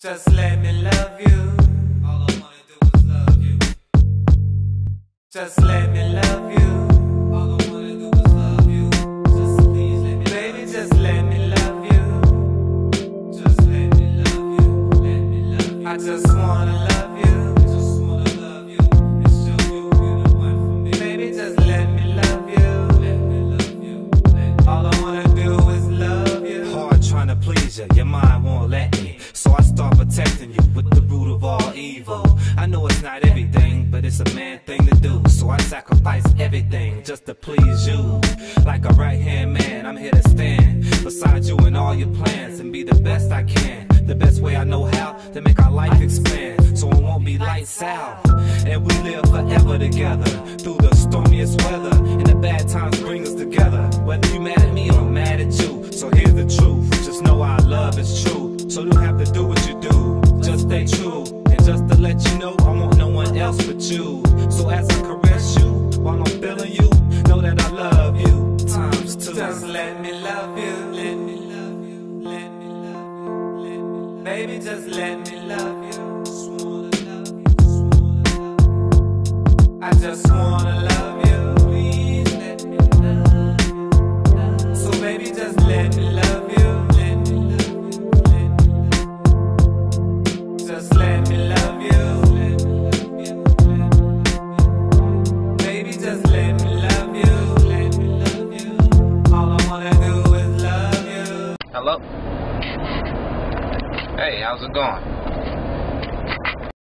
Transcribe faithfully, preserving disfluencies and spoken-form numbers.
Just let me love you. All I wanna do is love you. Just let me love you. All I wanna do is love you. Just please let me Baby, love just you. Let me love you. Just let me love you. Let me love you. I just wanna love you. Just wanna love you and show you you're the one for me. Baby, just let me love you. Let me love you. Let me All I wanna do is love you. Hard trying to please you, your mind won't let me. So I start protecting you with the root of all evil. I know it's not everything, but it's a man thing to do. So I sacrifice everything just to please you. Like a right-hand man, I'm here to stand beside you in all your plans and be the best I can. The best way I know how to make our life expand, so it won't be lights out. And we live forever together through the stormiest weather. And the bad times bring us together, whether you mad at me or I'm mad at you. So here's the truth, just know our love is true. So don't have to do what you do, just stay true. And just to let you know, I want no one else but you. So as I caress you, while I'm feeling you, know that I love you, times two. Just let me love you. Let me love you. Let me love you. Let me love you. Baby, just let me love you. Just wanna love you. Just wanna love you. I just wanna love you. Please let me love you. So baby, just let me love you. Let me love you. Let me love you. Just let me love you. Let me love you. Let me love you. Baby, just let me love you. Let me love you. All I wanna do is love you. Hello? Hey, how's it going?